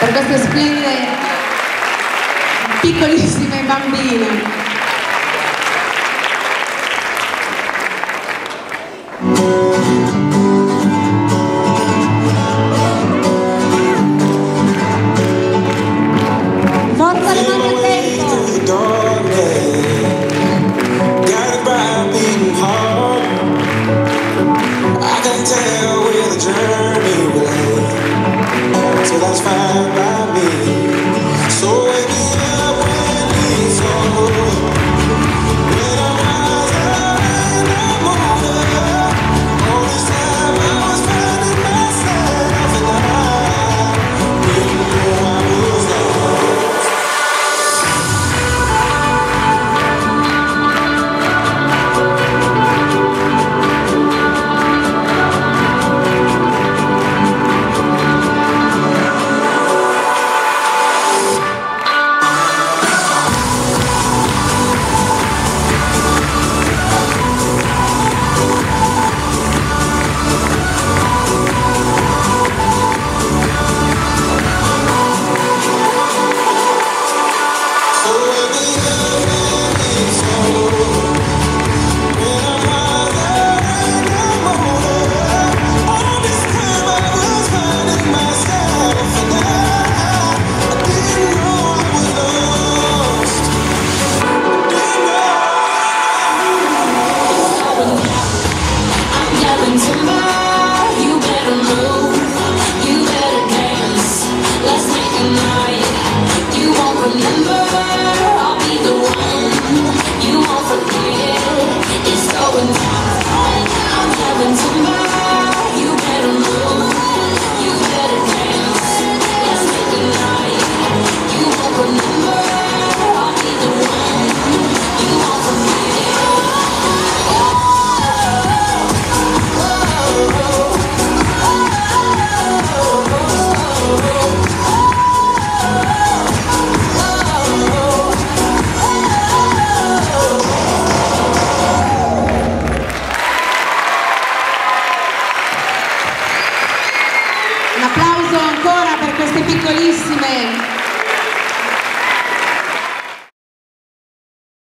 per queste splendide piccolissime bambine. Forza le mani al tempo! So that's fine by me. So wake me up when it's over. When I rise up and I'm older. All this time I was finding myself, and I didn't know I was lost. Un applauso ancora per queste piccolissime